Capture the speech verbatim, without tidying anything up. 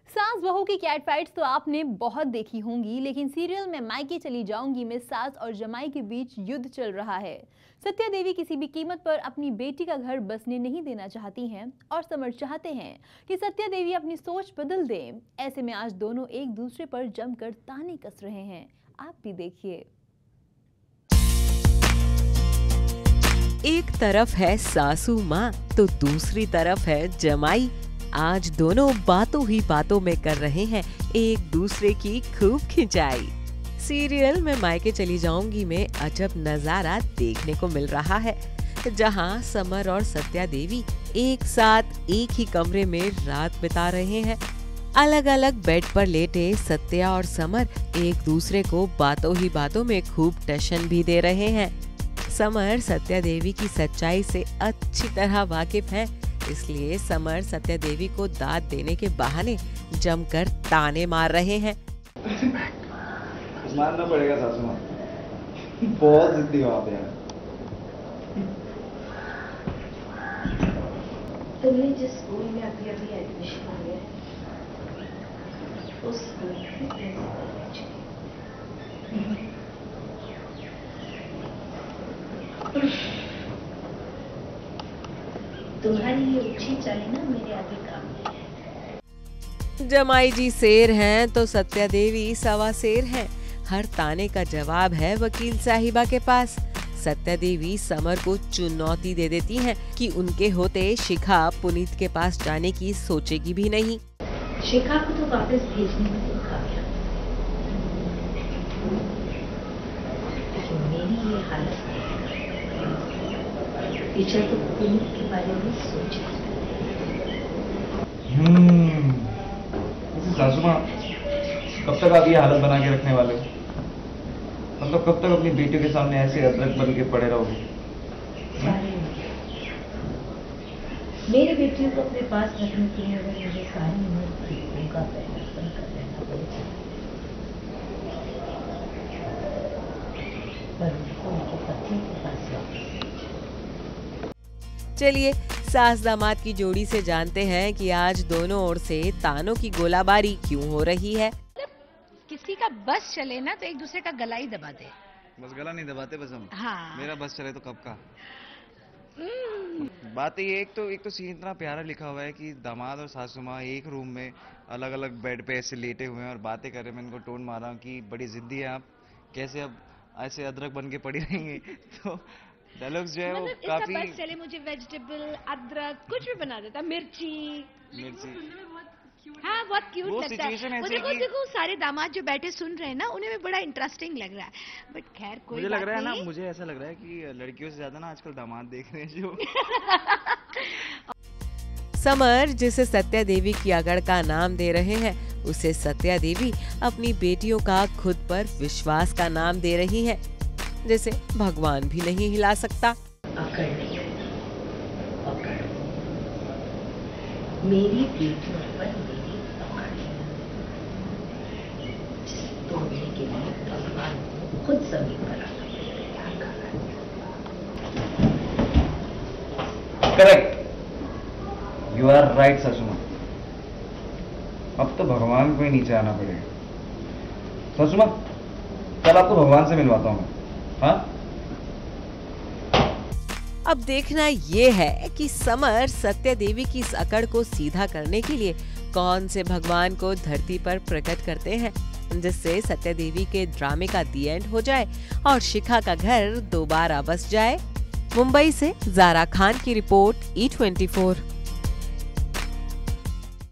सास बहू की कैट फाइट्स तो आपने बहुत देखी होंगी, लेकिन सीरियल में मायके चली जाऊंगी में सास और जमाई के बीच युद्ध चल रहा है। सत्या देवी किसी भी कीमत पर अपनी बेटी का घर बसने नहीं देना चाहती हैं और समर चाहते हैं कि सत्या देवी अपनी सोच बदल दें। ऐसे में आज दोनों एक दूसरे पर जमकर ताने कस रहे हैं। आप भी देखिए। एक तरफ है सासू माँ तो दूसरी तरफ है जमाई। आज दोनों बातों ही बातों में कर रहे हैं एक दूसरे की खूब खिंचाई। सीरियल में मायके चली जाऊंगी में अजब नजारा देखने को मिल रहा है, जहां समर और सत्या देवी एक साथ एक ही कमरे में रात बिता रहे हैं। अलग अलग बेड पर लेटे सत्या और समर एक दूसरे को बातों ही बातों में खूब टशन भी दे रहे हैं। समर सत्या देवी की सच्चाई से अच्छी तरह वाकिफ है, इसलिए समर सत्या देवी को दाद देने के बहाने जमकर ताने मार रहे हैं। मानना पड़ेगा सासू माँ, बहुत जिद्दी हो आप यार। तुमने जिस स्कूल में अभी अभी एडमिशन लिया है उस स्कूल में तुम्हारी ये ऊंची चाली ना मेरे आगे काम है। जमाई जी शेर हैं तो सत्या देवी सवा शेर हैं। हर ताने का जवाब है वकील साहिबा के पास। सत्या देवी समर को चुनौती दे देती हैं कि उनके होते शिखा पुनीत के पास जाने की सोचेगी भी नहीं। शिखा को तो वापस भेजने में तुम कामयाब, लेकिन मेरी ये हालत टीचर तो पुनीत के बारे में सोचे। हम्म, सासू माँ कब तक आप ये हालत बना के रखने वाले हो? मतलब कब तक अपनी बेटियों के सामने ऐसे अदरक बन के पड़े रहोगे? मेरे बेटियों को अपने पास रखने के लिए अगर मुझे सारी उम्र उनका प्रयास कर रहना पड़ेगा, पर उनको उनके पति के पास वापस। चलिए सास दामाद की जोड़ी से जानते हैं कि आज दोनों ओर से तानों की गोलाबारी क्यों हो रही है। किसी का बस चले ना तो एक दूसरे का गला ही दबा दे। बस गला नहीं दबाते बस हम। हाँ। मेरा बस चले तो कब का। बात ये एक तो एक तो सीन इतना प्यारा लिखा हुआ है कि दामाद और सासू माँ एक रूम में अलग अलग बेड पे ऐसे लेटे हुए हैं और बातें कर रहे हैं। मैं इनको टोन मारा हूँ कि बड़ी जिद्दी है आप, कैसे अब ऐसे अदरक बन के पड़ी रहेंगे। तो डायलॉग्स जो है वो मतलब काफी बस चले मुझे वेजिटेबल अदरक कुछ भी बना देता, मिर्ची मिर्ची। हाँ बहुत क्यूट वो लगता है। situation ऐसे मुझे वो कि- देखो सारे दामाद जो बैठे सुन रहे हैं ना, उन्हें भी बड़ा इंटरेस्टिंग लग रहा है। बट खैर कोई मुझे लग बात रहा है ना, नहीं। मुझे ऐसा लग रहा है कि लड़कियों से ज्यादा ना आजकल दामाद देख रहे हैं जो। समर जिसे सत्या देवी की अगड़ का नाम दे रहे हैं, उसे सत्या देवी अपनी बेटियों का खुद पर विश्वास का नाम दे रही हैं, जिसे भगवान भी नहीं हिला सकता। अकड़ नहीं, पकड़। मेरी बेटियों पर मेरी पकड़ है, जिसे तोड़ने के लिए भगवान को खुद जमीन पर आना पड़ेगा। करेक्ट, यू आर राइट सासू माँ। अब तो भगवान को ही नीचे आना पड़ेगा। सासू माँ कल आपको भगवान से मिलवाता हूँ मैं। हाँ, अब देखना ये है कि समर सत्या देवी की इस अकड़ को सीधा करने के लिए कौन से भगवान को धरती पर प्रकट करते हैं, जिससे सत्या देवी के ड्रामे का दी एंड हो जाए और शिखा का घर दोबारा बस जाए। मुंबई से ज़ारा खान की रिपोर्ट ई ट्वेंटी फोर।